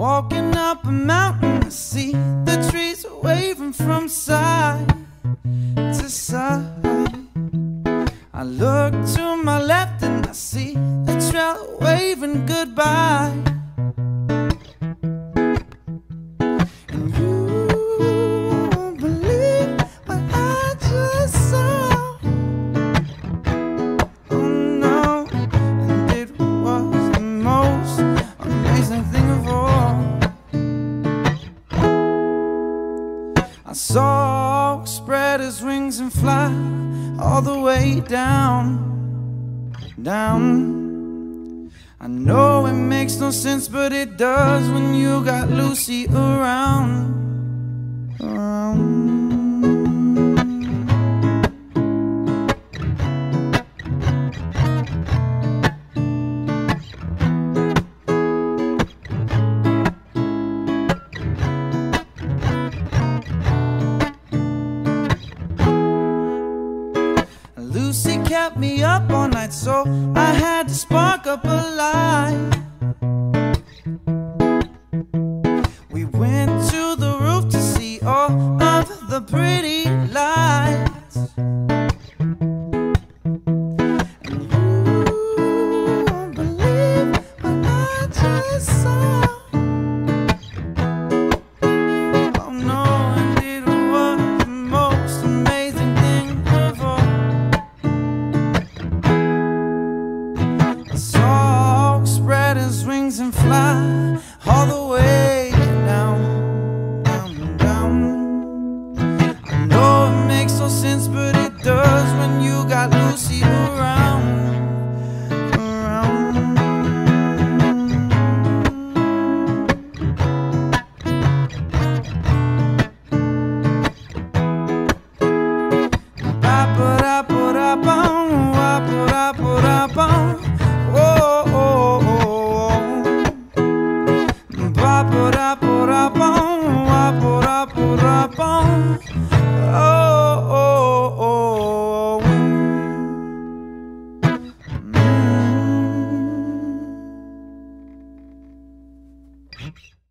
Walking up a mountain, I see the trees waving from side to side. I look to my left and I see the trail waving goodbye. And you won't believe what I just saw. Oh no, and it was the most amazing thing of all. I saw spread his wings and fly all the way down, down. I know it makes no sense, but it does when you got Lucy around, around. Lucy kept me up all night, so I had to spark up a light. We went to the roof to see all of the pretty lights. And you won't believe what I just saw. Oh no, and it was the most amazing thing of all. Saw spread his wings and fly all the way down, down, down. I know it makes no sense, but it does when you got Lucy around, around. Ba-ba-da-ba-da-bum, ba-ba-da-ba-da-bum. Oh.